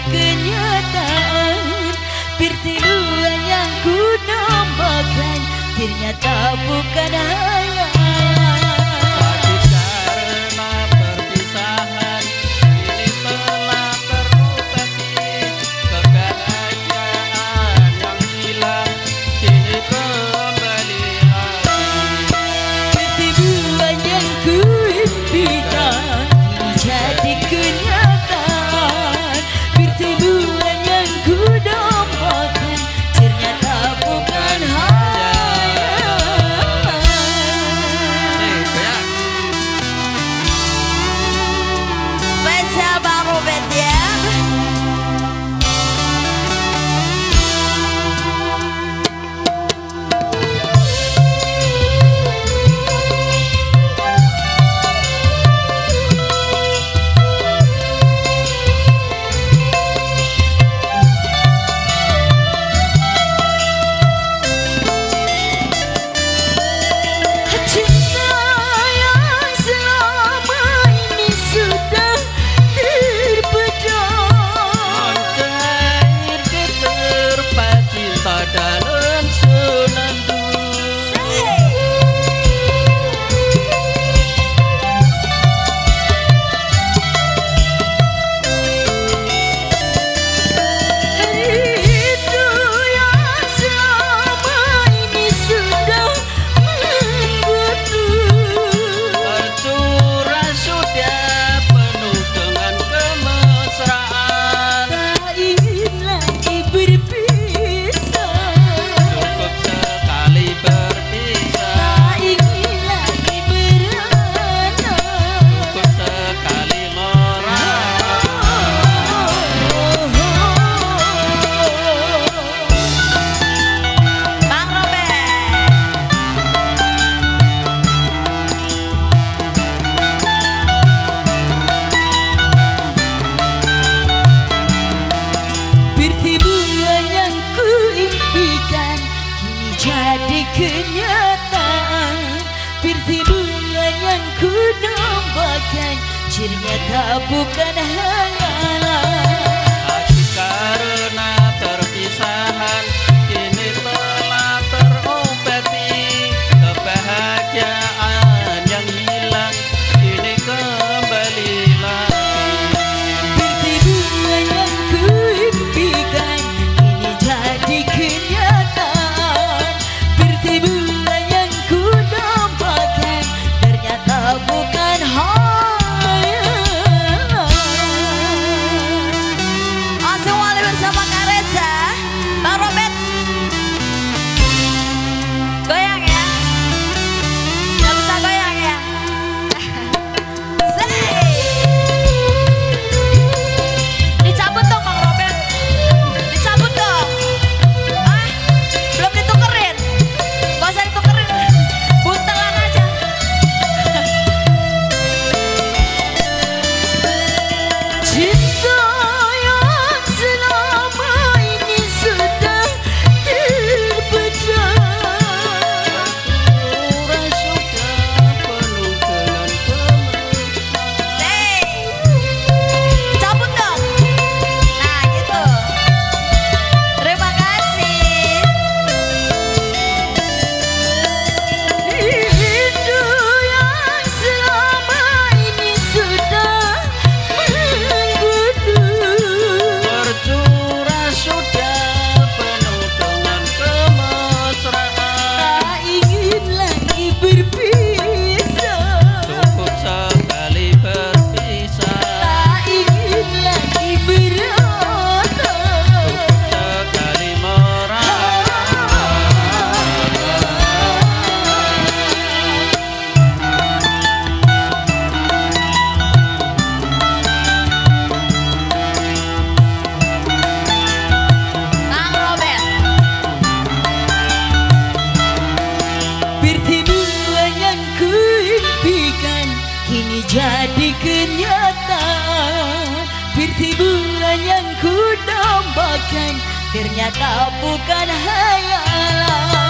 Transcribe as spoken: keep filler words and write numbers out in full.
kenyataan. Pertemuan yang ku dambakan ternyata bukan hayalan. Kenyataan pertemuan yang ku dambakan ternyata bukan hayalan. Hati karena perpisahan kini telah terobati, kebahagiaan yang hilang kini kembali lagi. Pertemuan yang ku impikan kini jadi kenyataan. Pertemuan yang ku dambakan ternyata bukan hayalan. Langsung wali bersama Kak Reza, Bang Robert. Goyang ya. Gak bisa goyang ya. Say. Dicabut dong Bang Robert. Dicabut dong. Ah, belum ditukerin. Gak usah ditukerin. Buntelan aja. Cinta yang selama ini sudah terpecah. Orang suka penuh dengan kemesraan. Say. Cabut dong. Nah gitu. Terima kasih. Rindu yang selama ini sudah mengkudu. Bercurah sudah penuh dengan kemesraan. Tak ingin lagi berpisah. Cukup sekali berpisah. Tak ingin lagi beratap. Sekali merana. Bang Robert. Pertemuan yang ku impikan kini jadi kenyataan. Pertemuan yang ku dambakan ternyata bukan hayalan.